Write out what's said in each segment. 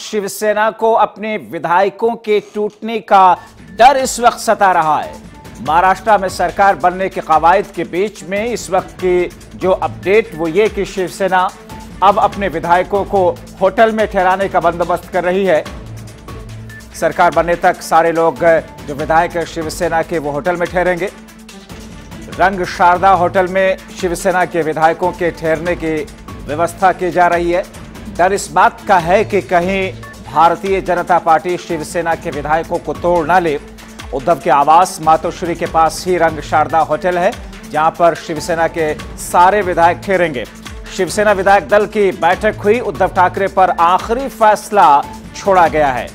शिवसेना को अपने विधायकों के टूटने का डर इस वक्त सता रहा है। महाराष्ट्र में सरकार बनने के कवायद के बीच में इस वक्त की जो अपडेट वो ये कि शिवसेना अब अपने विधायकों को होटल में ठहराने का बंदोबस्त कर रही है। सरकार बनने तक सारे लोग जो विधायक शिवसेना के वो होटल में ठहरेंगे। रंग शारदा होटल में शिवसेना के विधायकों के ठहरने की व्यवस्था की जा रही है। डर इस बात का है कि कहीं भारतीय जनता पार्टी शिवसेना के विधायकों को तोड़ ना ले। उद्धव के आवास मातोश्री के पास ही रंग शारदा होटल है, जहां पर शिवसेना के सारे विधायक ठहरेंगे। शिवसेना विधायक दल की बैठक हुई। उद्धव ठाकरे पर आखिरी फैसला छोड़ा गया है।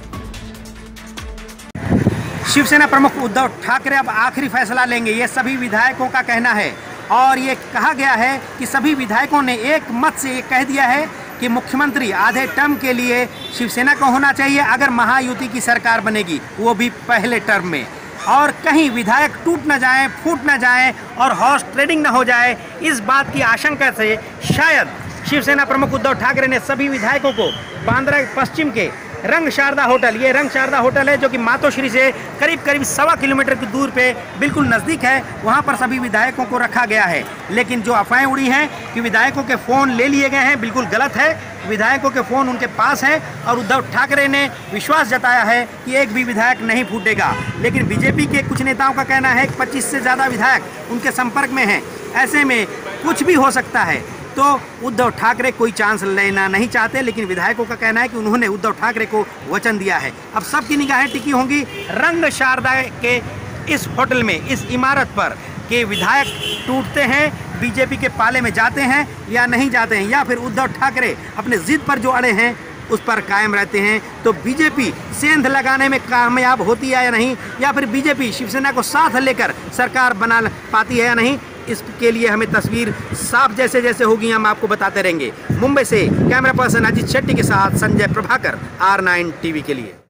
शिवसेना प्रमुख उद्धव ठाकरे अब आखिरी फैसला लेंगे, ये सभी विधायकों का कहना है। और ये कहा गया है कि सभी विधायकों ने एक मत से ये कह दिया है कि मुख्यमंत्री आधे टर्म के लिए शिवसेना को होना चाहिए अगर महायुति की सरकार बनेगी, वो भी पहले टर्म में। और कहीं विधायक टूट न जाए, फूट न जाए और हॉर्स ट्रेडिंग न हो जाए, इस बात की आशंका से शायद शिवसेना प्रमुख उद्धव ठाकरे ने सभी विधायकों को बांद्रा पश्चिम के रंग शारदा होटल, ये रंग शारदा होटल है जो कि मातोश्री से करीब 1.25 किलोमीटर की दूर पे बिल्कुल नज़दीक है, वहाँ पर सभी विधायकों को रखा गया है। लेकिन जो अफवाहें उड़ी हैं कि विधायकों के फ़ोन ले लिए गए हैं, बिल्कुल गलत है। विधायकों के फ़ोन उनके पास हैं और उद्धव ठाकरे ने विश्वास जताया है कि एक भी विधायक नहीं फूटेगा। लेकिन बीजेपी के कुछ नेताओं का कहना है कि 25 से ज़्यादा विधायक उनके संपर्क में हैं, ऐसे में कुछ भी हो सकता है। तो उद्धव ठाकरे कोई चांस लेना नहीं चाहते, लेकिन विधायकों का कहना है कि उन्होंने उद्धव ठाकरे को वचन दिया है। अब सबकी निगाहें टिकी होंगी रंग शारदा के इस होटल में, इस इमारत पर कि विधायक टूटते हैं, बीजेपी के पाले में जाते हैं या नहीं जाते हैं, या फिर उद्धव ठाकरे अपने जिद पर जो अड़े हैं उस पर कायम रहते हैं। तो बीजेपी सेंध लगाने में कामयाब होती है या नहीं, या फिर बीजेपी शिवसेना को साथ लेकर सरकार बना पाती है या नहीं, इसके लिए हमें तस्वीर साफ जैसे जैसे होगी हम आपको बताते रहेंगे। मुंबई से कैमरा पर्सन अजीत शेट्टी के साथ संजय प्रभाकर, R9 टीवी के लिए।